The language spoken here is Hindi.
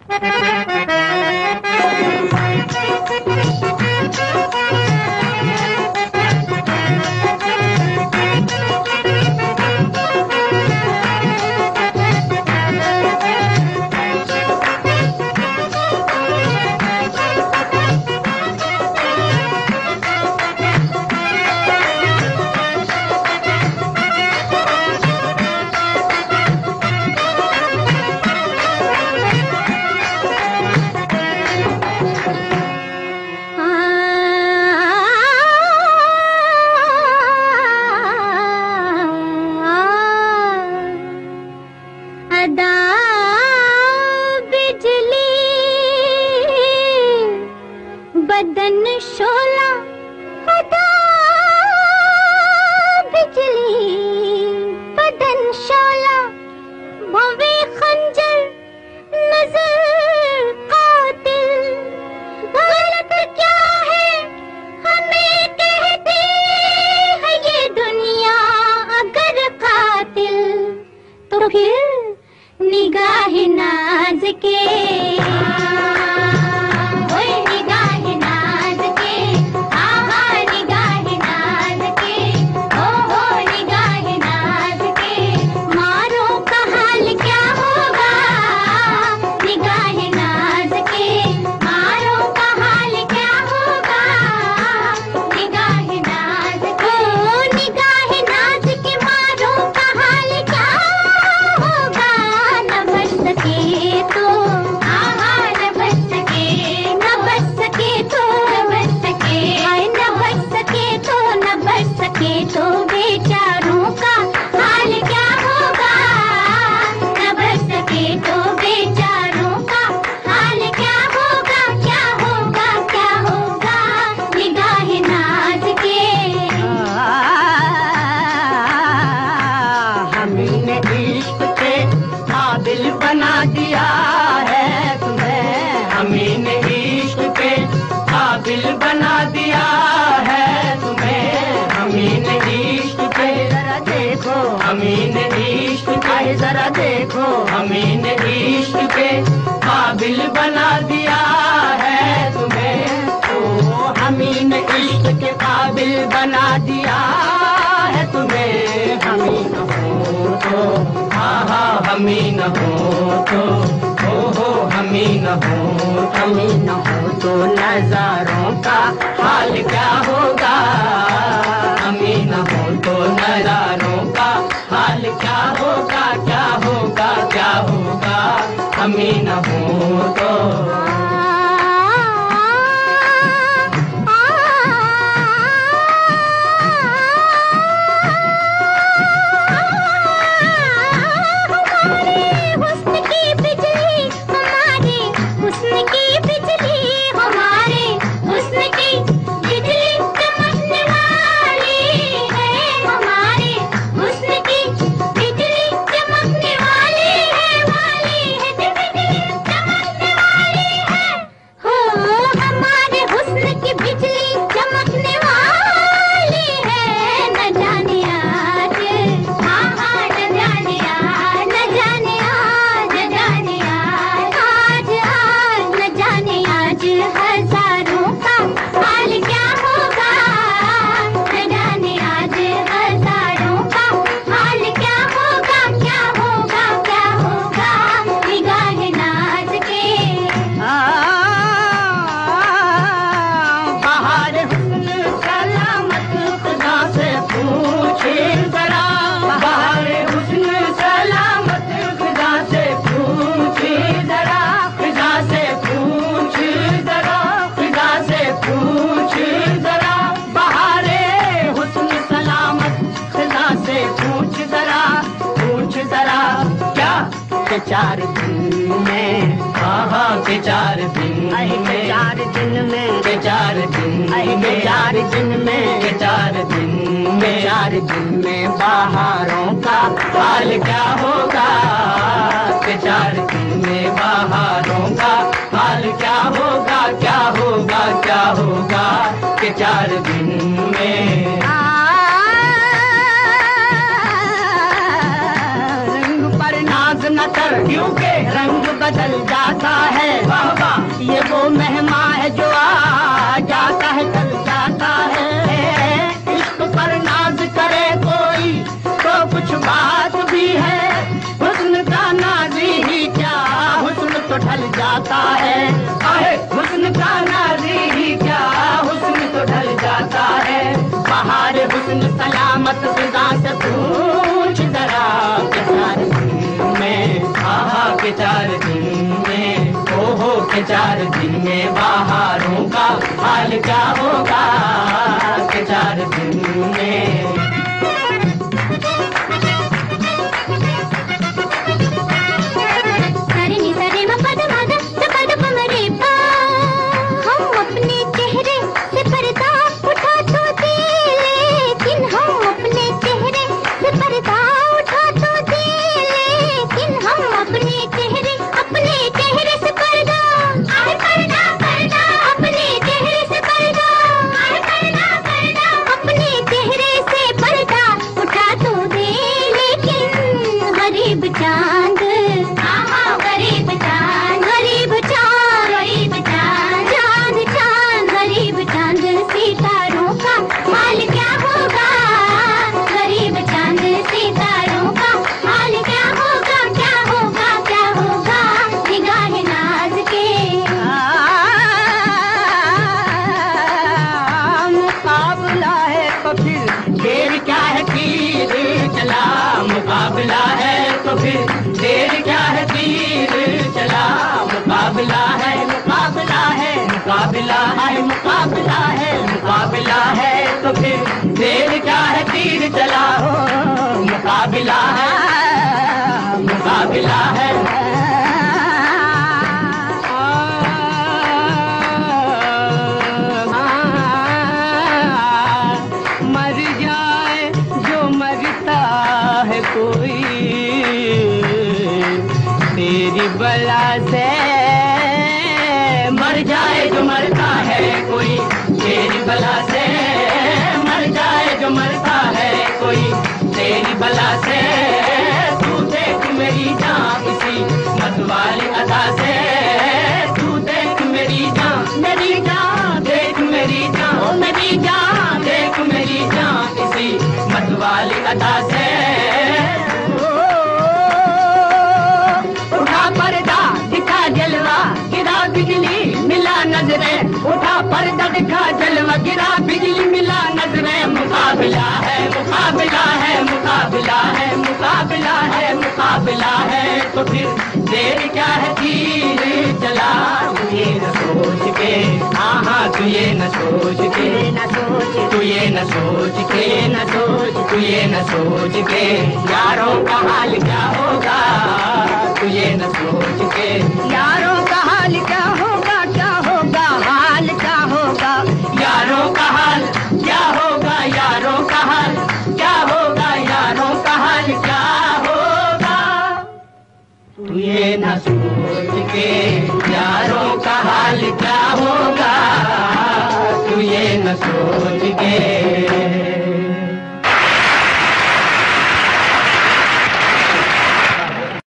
क्योंकि रंग बदल जाता है। जाता है। आहे हुस्न का नाज़ी क्या हुस्न तो ढल जाता है। बहार हुस्न सलामत फिजा से पूछ जरा के 4 दिन में, आहा के 4 दिन में, ओहो के 4 दिन में बहारों का हाल क्या होगा के 4 दिन में। मुकाबला है तो फिर देर क्या है तीर चलाओ। मुकाबला है मुकाबला है। मर जाए जो मरता है कोई तेरी बला से, मर जाए जो मरता है कोई तेरी बला से, मर जाए जो मरता है कोई तेरी बला से। तू देख मेरी जान किसी मतवाली अदा से, तू देख मेरी जान देख मेरी जान, मेरी जान देख मेरी जान किसी मतवाली अदा से। उठा पर्दा दिखा जलवा गिरा बिजली मिला नजरें, उठा पर्दा दिखा जलवा गिरा बिजली मिला नजरें। मुकाबला है मुकाबला है मुकाबला है मुकाबला है मुकाबला है तो फिर देर क्या है तीर चला। तू ये न सोच के, हाँ हाँ तू ये न सोच के, तू ये न सोच के, न सोच तू ये न सोच के यारों का हाल क्या होगा। तू ये न सोच के यारों का हाल क्या होगा, क्या होगा हाल क्या होगा यारों का हाल क्या होगा, यारों का हाल क्या होगा, यारों का हाल क्या होगा। तू ये न सोच के यारों का हाल क्या